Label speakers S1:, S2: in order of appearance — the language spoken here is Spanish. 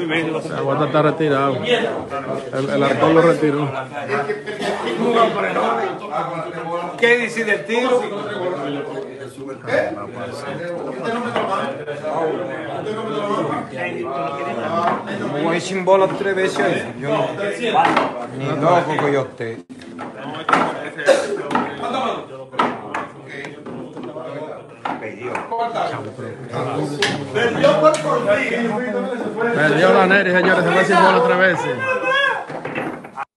S1: Aguanta está retirado. El arcón lo retiró.
S2: ¿Qué dice del tiro? Voy a sin bola 3 veces ahí. Yo no. Ni loco que yo esté.
S1: Perdió la Neri, señores, se fue sin bola 3 veces.